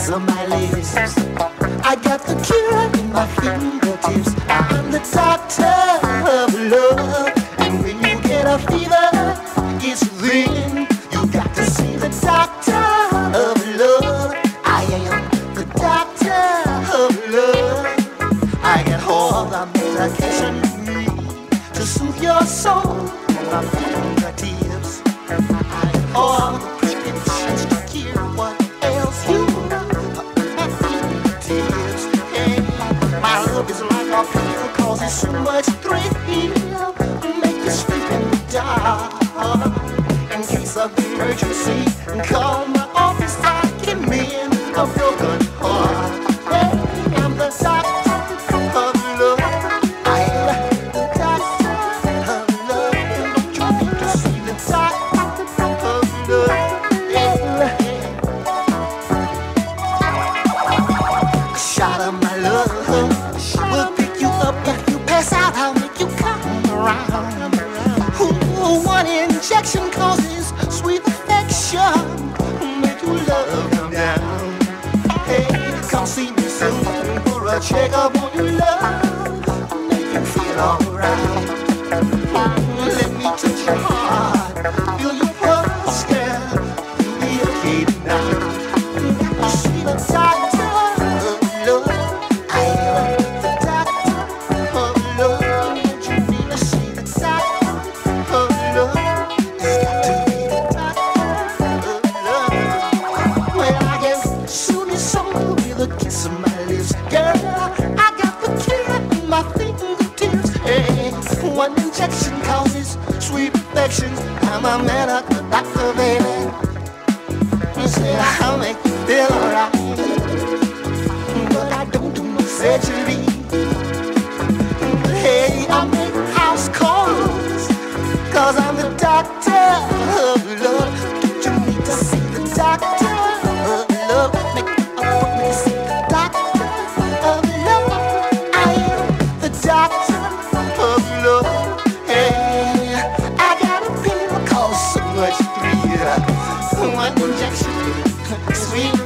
kiss of my lips. I got the cure in my fingertips. I'm the doctor of love. And when you get a fever, it's then you got to see the doctor of love. I am the doctor of love. I get all the medication you need to soothe your soul in my fingertips. I get all the prescriptions to cure what ails you at my fingertips. Hey, my love is like a pill, causes so much thrill. Make you sleep in the dark. In case of emergency, call my office, I can mend a broken heart. Hey, I'm the doctor of love. I am the doctor of love. Don't you need to see the doctor of love? Yeah. A shot of my love will pick you up if you pass out. I'll make you come around. One injection causes sweet affection. Make your love come down. Hey, come see me soon for a checkup on your love. Make you feel alright. Let me touch your heart. Feel your pulse, girl. You'll be okay tonight. You see the doctor of love. I am the doctor of love. Don't you need to see the doctor of love? It's got to be the doctor of love. Well, I can soothe your soul with a kiss of my lips. Girl, I got the cure in my fingertips. Hey, one injection causes sweet affection. I'm a medical doctor, baby. You said I'll make you feel alright, but I don't do no surgery. Hey, I make house calls, cause I'm the doctor of love. Don't you need to see the doctor of love? Make an appointment to see the doctor of love. I am the doctor of love. Hey, I got a pill called so much thrill. One injection, sweet